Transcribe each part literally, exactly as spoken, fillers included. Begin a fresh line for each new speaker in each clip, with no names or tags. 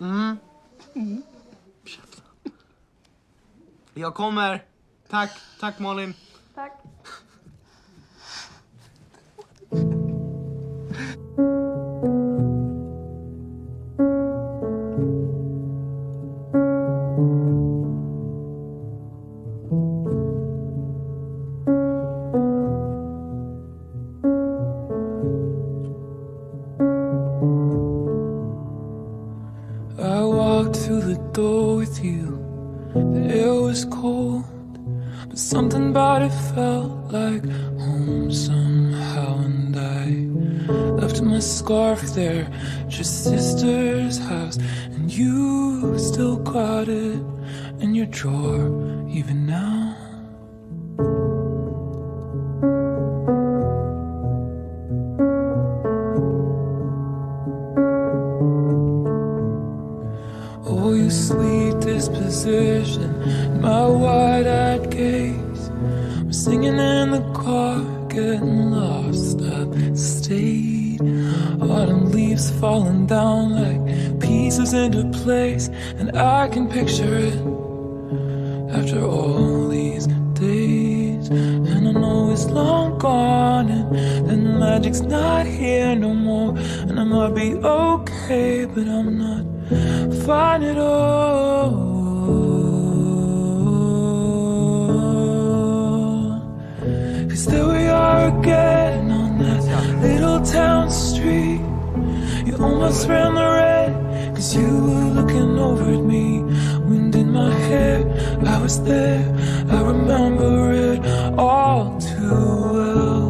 Mm. Mm. Jag kommer. Tack, tack Malin.
Tack.
I walked through the door with you. The air was cold, but something about it felt like home somehow. And I left my scarf there, just sister's house, and you still got it in your drawer even now. Oh, you sweet disposition, my wide-eyed gaze. We're singing in the car, getting lost upstate. Autumn leaves falling down like pieces into place, and I can picture it after all these days. And I know it's long gone, and then magic's not here no more. And I might be okay, but I'm not fine at all. Cause there we are again on that little town street. You almost ran the red, cause you were looking over at me. Wind in my hair, I was there, I remember it all too well.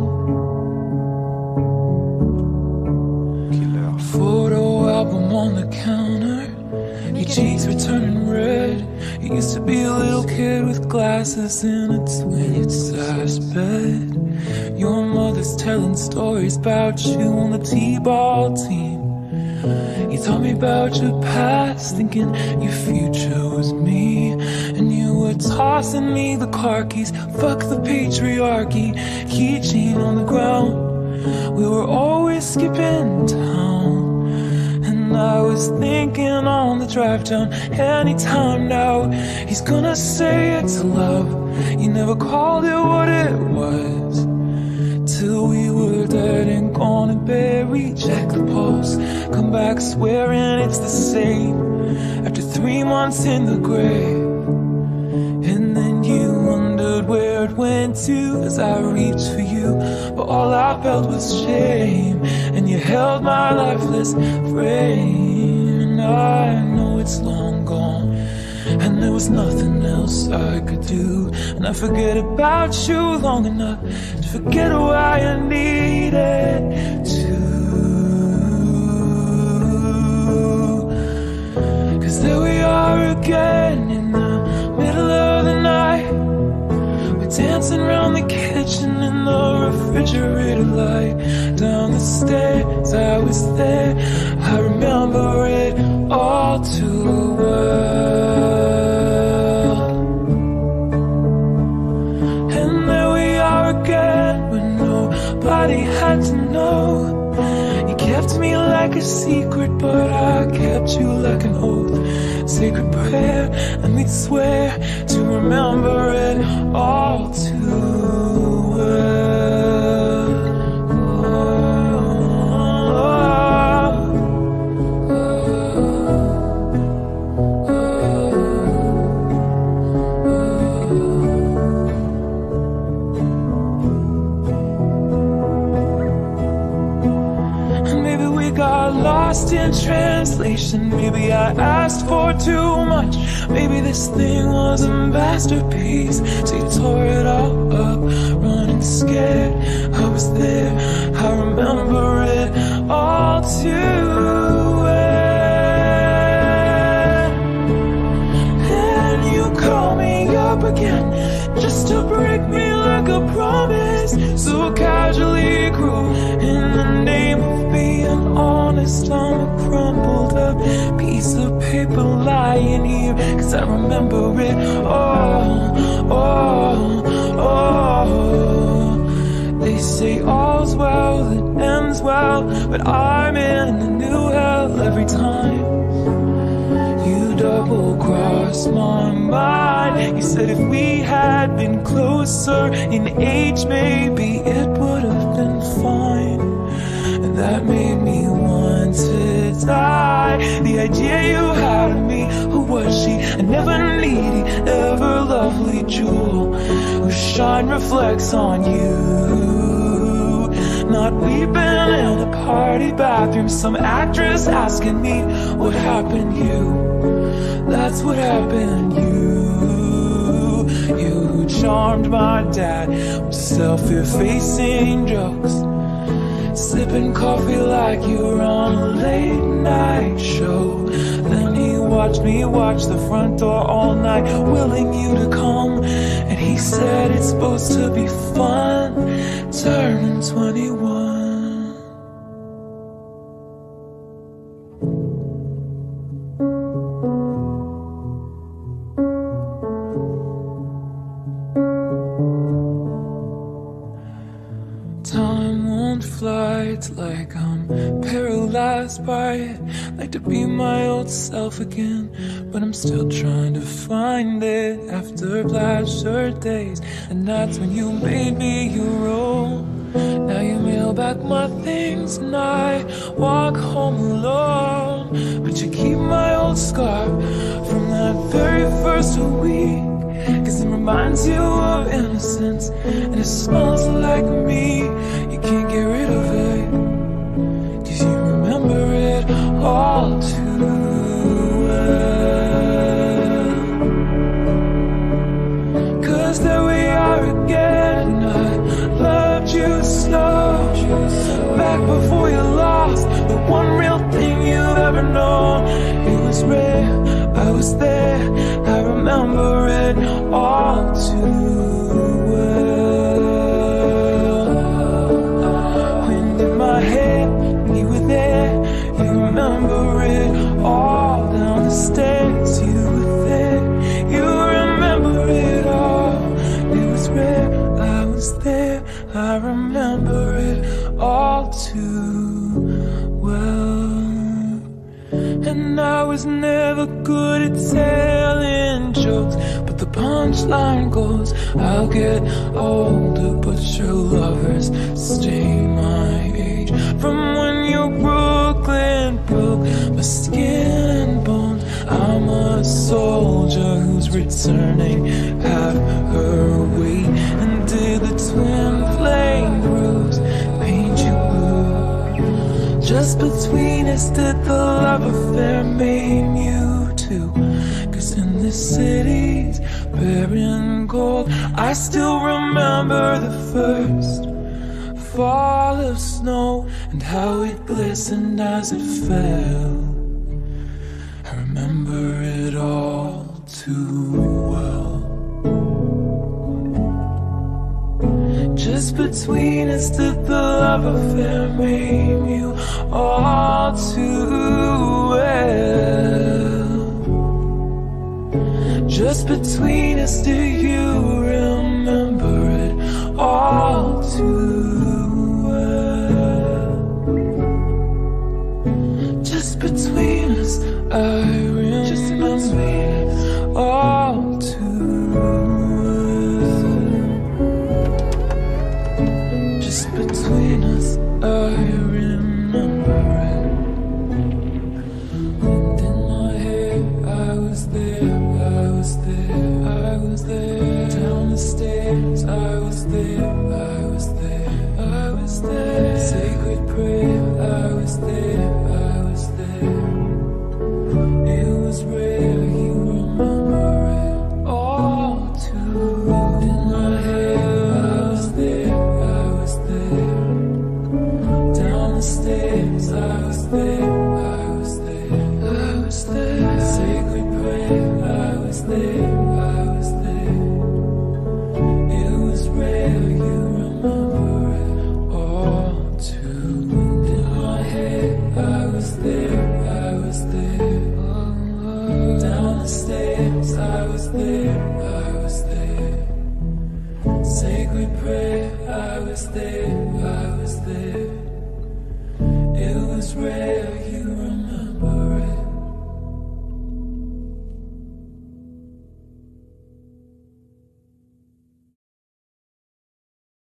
Photo album on the counter, your cheeks were turning red. You used to be a little kid with glasses in a twin-size bed. Your mother's telling stories about you on the t-ball team. You taught me about your past, thinking your future was me. And you were tossing me the car keys, fuck the patriarchy, keychain on the ground. We were always skipping town. And I was thinking on the drive down, anytime now, he's gonna say it's love. You never called it what it was, till we were dead and gone and buried. Check the pulse, come back swearing it's the same, after three months in the grave. And then you wondered where it went to as I reached for you, but all I felt was shame. And you held my lifeless frame. And I know it's long gone, and there was nothing else I could do. And I forget about you long enough to forget why I needed to. Cause there we are again in the middle of the night. We're dancing around the kitchen in the refrigerator light. Down the stairs, I was there, I remember it all too well. And there we are again, when nobody had to know. You kept me like a secret, but I kept you like an oath. Sacred prayer, and we'd swear to remember it all too well. Lost in translation, maybe I asked for too much. Maybe this thing was a masterpiece, so you tore it all up, running scared. I was there, I remember it all too well. And you call me up again, just to break me like a promise, so casually cruel. In the name of being honest, I'm a crumpled up piece of paper lying here, cause I remember it all, all, all. They say all's well that ends well, but I'm in a new hell every time. people cross my mind. You said if we had been closer in age, maybe it would have been fine. And that made me want to die. The idea you had of me, who was she? A never needy, ever lovely jewel whose shine reflects on you. Not weeping in a party bathroom, some actress asking me what happened to you. That's what happened to you. You who charmed my dad with self-effacing jokes, sipping coffee like you were on a late night show. Then he watched me watch the front door all night, willing you to come. And he said it's supposed to be fun, turning twenty-one. Time won't fly, it's like I'm paralyzed by it. Like to be my old self again, but I'm still trying to find it. After pleasure days and nights when you made me your own, now you mail back my things and I walk home alone. But you keep my old scarf from that very first week, 'cause it reminds you of innocence, and it smells like me. You can't get rid of it, 'cause you remember it all too well. 'Cause there we are again, I loved you slow, back before you lost the one real thing you've ever known. It was rare, I was there, I remember it all too well. Wind in my hair, you were there, you remember it all. Down the stairs, you were there, you remember it all. It was rare, I was there, I remember it all too well. And I was never good at telling jokes, but the punchline goes, I'll get older, but your lovers stay my age. From when your Brooklyn broke my skin and bones, I'm a soldier who's returning half her weight. And did the twin flame rose paint you blue? Just between us did the love affair maim you too? 'Cause in this city's barren gold, I still remember the first fall of snow and how it glistened as it fell. I remember it all too well. Just between us did the love affair maim you all too well. Just between us, do you remember it all too well? Just between us, I remember it all too well. Just between us, I remember it. Wind in my hair, I was there, I was there, I was there. Down the stairs, I was there, I was there, I was there. Sacred prayer, I was there, I was there. It was rare, you remember it all too well. In my hair, I was there, I was there. Down the stairs, I was there, I was there, I was there. Sacred prayer, I was there, I was there. It was rare, you remember it all too well. In my head, I was there, I was there. Down the stairs, I was there, I was there. Sacred prayer, I was there, I was there. It was rare, you